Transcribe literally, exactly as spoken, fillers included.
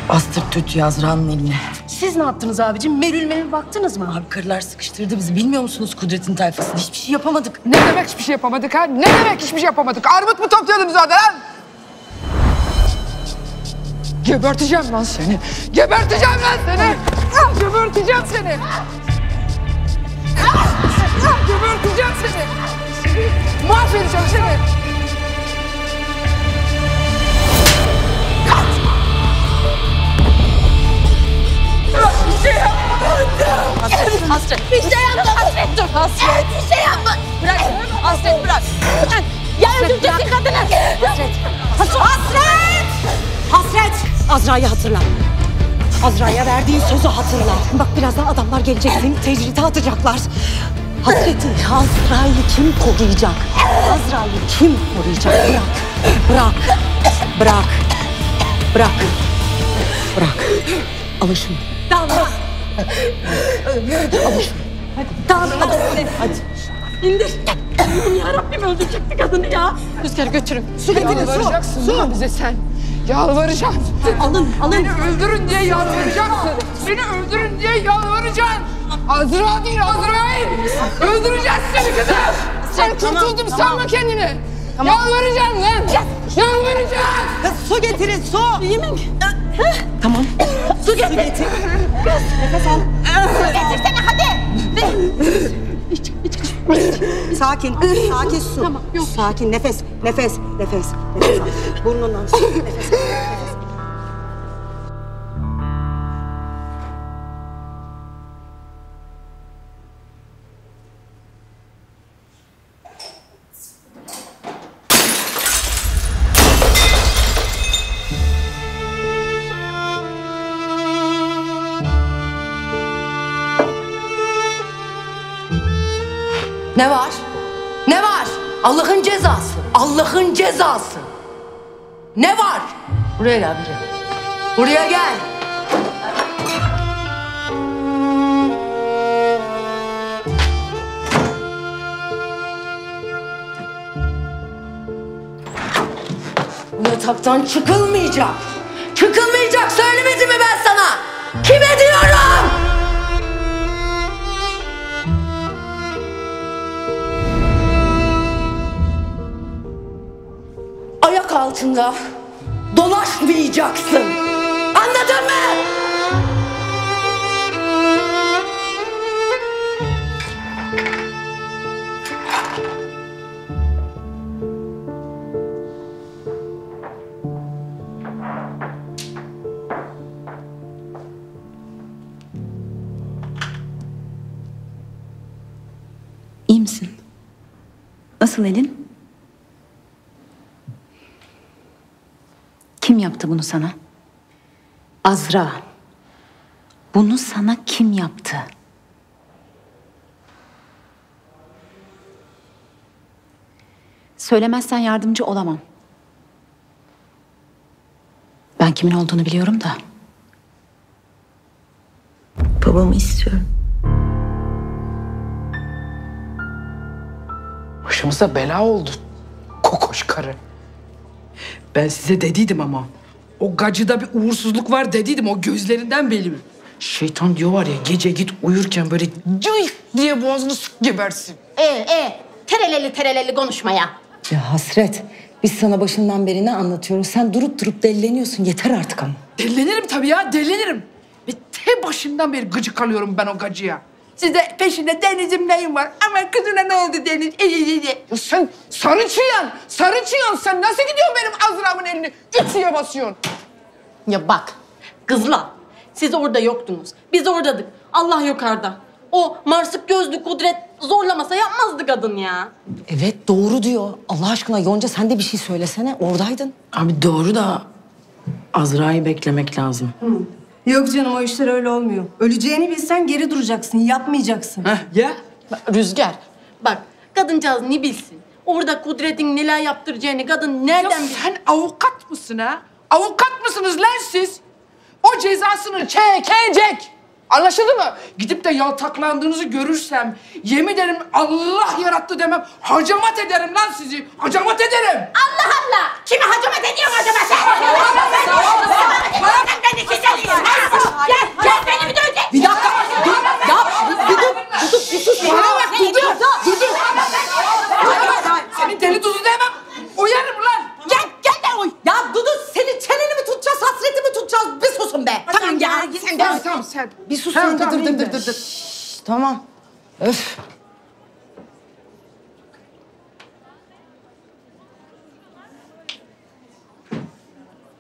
Bastır tüt Azra'nın eline. Siz ne yaptınız abicim? Merül merül baktınız mı? Abi karılar sıkıştırdı bizi. Bilmiyor musunuz Kudret'in tayfasını? Hiçbir şey yapamadık. Ne demek hiçbir şey yapamadık ha? Ne demek hiçbir şey yapamadık? Armut mu topluyordunuz orada lan? Geberteceğim lan seni. Geberteceğim lan seni. Geberteceğim seni. Geberteceğim seni. Mahvedeceğim seni. Bir şey yapmadım. Hasret, hasret. Bir şey yapma. Hasret dur. Hasret. Bir şey yapma. Bırak. Hasret bırak. Ya öldüreceksin kadını. Hasret. Hasret. Hasret. Azra'yı hatırla. Azra'ya verdiğin sözü hatırla. Bak birazdan adamlar gelecek. Seni tecride atacaklar. Hasreti, Azra'yı kim koruyacak? Azra'yı kim koruyacak? Bırak. Bırak. Bırak. Bırak. Bırak. Alın şunu. Tamam. Alın şunu. Hadi. Tamam. Hadi. Hadi. İndir. Ya Rabbim öldürecekti kadını ya. Rüzgar götürün. Su getirin. Yalvaracaksın su. Su. Bize sen. Yalvaracaksın. Alın, alın. Beni öldürün diye yalvaracaksın. Beni öldürün diye yalvaracaksın. Azra değil, Azrail. Öldüreceğiz seni kızım. Sen Tamam, kurtuldum tamam. sanma kendini. Tamam. Yalvaracaksın lan. Yalvaracaksın. Kız su getirin, su. Yemin. Tamam. Su getir. Su getir. Kız, nefes al. Su getirsene hadi. İç, iç, iç. Sakin, sakin su. Tamam, yok. Sakin, nefes, nefes, nefes, nefes al. Burnundan su, nefes al, nefes. Ne var? Ne var? Allah'ın cezası. Allah'ın cezası. Ne var? Buraya gel buraya. Buraya gel. Bu yataktan çıkılmayacak. Çıkılmayacak. Söylemedim mi ben sana? Kime diyorum? Ayak altında dolaşmayacaksın. Anladın mı? İyi misin? Nasıl elin? Kim yaptı bunu sana? Azra. Bunu sana kim yaptı? Söylemezsen yardımcı olamam. Ben kimin olduğunu biliyorum da. Babamı istiyorum. Başımıza bela oldu. Kokoş karı. Ben size dediydim ama. O gacıda bir uğursuzluk var dediydim. O gözlerinden belli mi? Şeytan diyor var ya gece git uyurken böyle cıy diye boğazını sık gebersin. Ee, ee. Tereleli tereleli konuşmaya. Ya Hasret, biz sana başından beri ne anlatıyoruz? Sen durup durup delleniyorsun. Yeter artık ama. Dellenirim tabii ya dellenirim. Ve te başından beri gıcık alıyorum ben o gacıya. Siz de peşinde Deniz'im neyim var? Ama kızına ne oldu Deniz? Ya sen sarı çıyan, sarı çıyan sen nasıl gidiyorsun benim Azra'mın elini ütüye basıyorsun? Ya bak kızlar siz orada yoktunuz. Biz oradadık. Allah yukarıda. O marsık gözlü Kudret zorlamasa yapmazdı kadın ya. Evet doğru diyor. Allah aşkına Yonca sen de bir şey söylesene. Oradaydın. Abi doğru da Azra'yı beklemek lazım. Yok canım o işler öyle olmuyor. Öleceğini bilsen geri duracaksın, yapmayacaksın. Heh ya. Bak, Rüzgar bak kadıncağız ne bilsin? Orada Kudret'in neler yaptıracağını kadın nereden Ya bilsin? sen avukat mısın ha? Avukat mısınız lan siz? O cezasını çekecek. Anlaşıldı mı? Gidip de yaltaklandığınızı görürsem yemin ederim Allah yarattı demem. Hacamat ederim lan sizi. Hacamat ederim. Allah Allah! Kimi hacamat ediyorsun hacamat? Bırak beni çiçeğim. Gel, gel beni bir dövecek. Bir dakika. Dur. Ya bir dur. Bir dur. Bir sus. Bana bak dur dur. Dur dur. Senin deli tuzu demem. Uyarım lan. Gel, gel de oy. Ya Dudu senin çeneni mi tutacağız, hasreti mi tutacağız? Bir susun be. Tamam ya. Sen de. Tamam tamam sen. Bir sus Tamam, sen de tamam, dur dur, dur dur, dur dur. dur. Tamam. Öf.